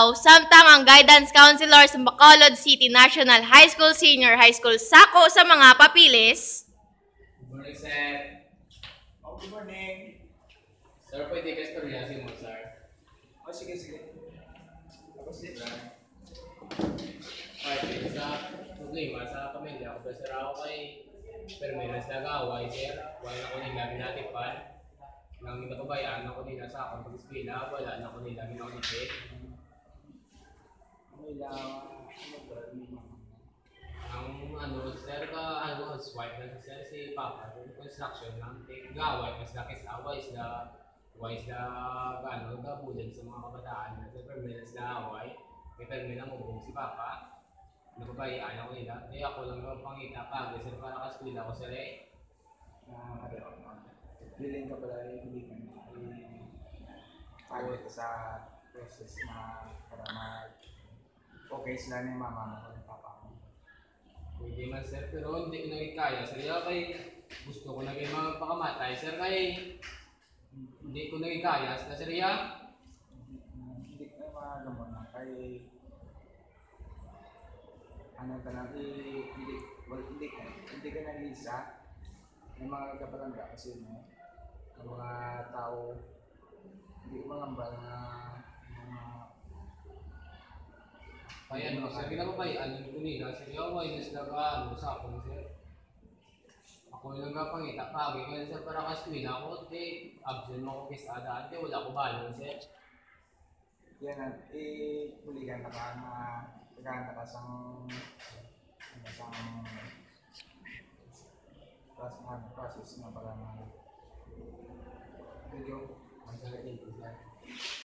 samtang ang guidance counselor sa Bacolod City National High School Senior High School sako sa mga papilis. Good morning, sir. Good morning. Sir, pwede ka istoryasin mo, sir. Sige. Tapos din. Okay, sa problema sa pamilya ko, sir, ako kay Permenas nag-away, sir. Wala na ko nila minatipan. Nang minapabayaan ako nila sa akong pag-eskwela, wala na ko nila minakitip. Ang sir, swipe na sir, si Papa, construction lang. Gaway, mas lakis away, wise na gabulan sa mga kabataan na sa Permenas na away. May Permenas mo si Papa. Napabayaan ako nila. Kaya ako lang pangita pa, sir, para kaskwela ko, sir, eh. Willing ka pala hindi ka pagod sa process na para okay sila ni mama mo at papa mo. Pwede man, sir, pero hindi ko nagkaya. Sir, kay gusto ko naging mga pakamatay, sir, kay hindi ko nagkaya. Sir, Hindi ka magawa na kay hindi ka nag-isa. May mga kapalangga kasi ng mga tao hindi umangamba na kaya sir, ginapabayaan ko nila. Sir, wise na sa akin, sir. Ako yung nagpangita pagi. Kaya sir, para kaskwela ako, absent mo ako kisada. Wala ko balon, sir. yan at puligan ka na kaganda ka sang process na para video. Ang sarap din, sir.